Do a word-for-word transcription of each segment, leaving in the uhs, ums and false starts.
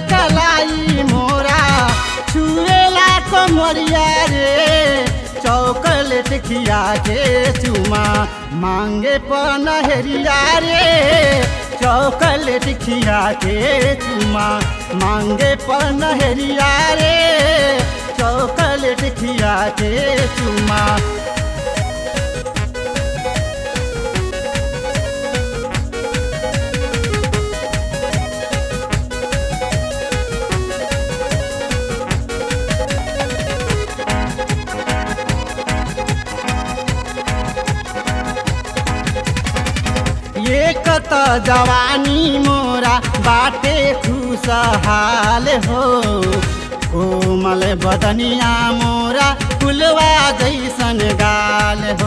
कलाई मोरा छुएला कमरिया रे चॉकलेट खिया के चुमा मांगे पनहरिया रे चॉकलेट खिया के चुमा मांगे पनहरिया रे चॉकलेट खिया के चुमा। एक त जवानी मोरा बाटे खुशहाल हो कोमल बदनिया मोरा फुलवा जैसन गाल हो।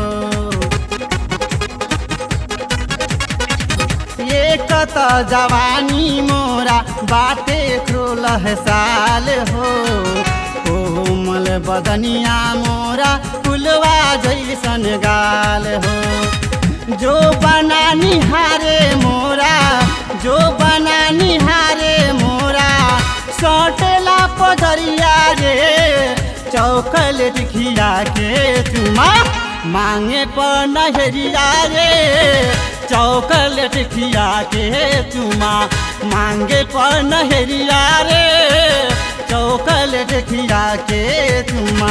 एक त जवानी मोरा बाटे सोलह साल हो कोमल बदनिया मोरा फुलवा जैसन गाल हो। जो बना निहारे मोरा जो बना निहारे मोरा सौटेला पदरिया रे चॉकलेट खिया के चुमा मांगे पनहरिया रे चॉकलेट खिया के चुमा मांगे पनहरिया रे चॉकलेट खिया के चुमा।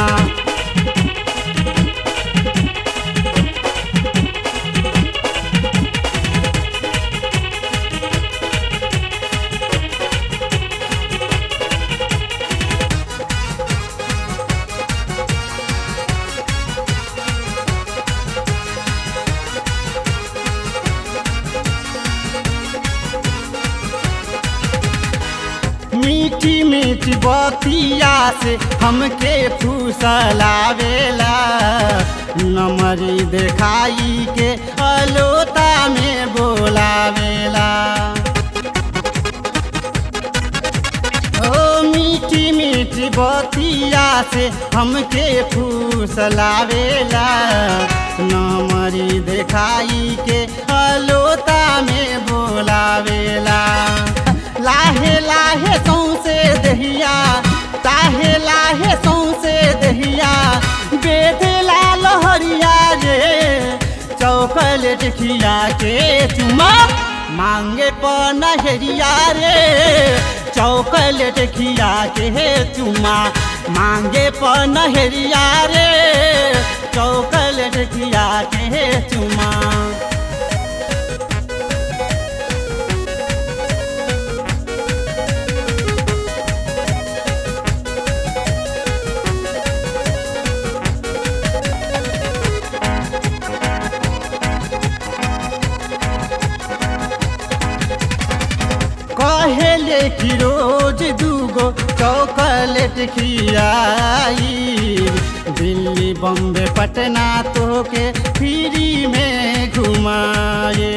मीठी मीठी बतिया से हमके फुसलावेला नमरी देखाई के अलोता में बोलावेला। ओ मीठी मीठी बतिया से हमके फुसलावेला नमरी देखाई के अलोता में बोलावेला। लाहे लाहे सौंसे दहिया ताहे लाहे सौंसे दहिया बेदला लहरिया रे चॉकलेट खिया के चुमा मांगे पनहरिया रे चॉकलेट खिया के चुमा मांगे पनहरिया रे चॉकलेट खिया के चुमा। कहेले कि रोज दूगो चॉकलेट खियाई दिल्ली बम्बे पटना तो के फ्री में घुमाए।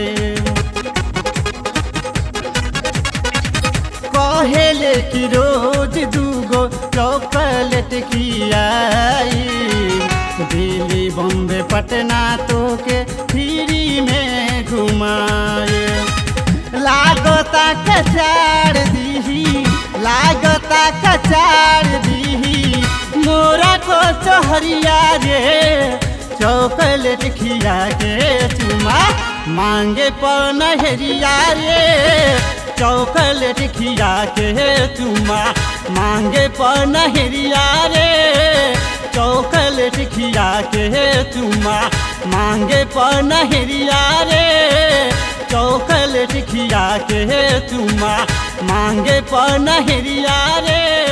कहेले कि रोज दूगो चॉकलेट खियाई दिल्ली बम्बे पटना तो के फ्री में घुमाए। लागता कचार दीही लागता कचार दीही मोरा को चहरिया रे चॉकलेट खिया के चुमा मांगे पनहरिया रे चॉकलेट खिया के चुमा मांगे पनहरिया रे चॉकलेट खिया के चुमा मांगे पनहरिया रे चॉकलेट खिया के चुमा मांगे पनहरिया रे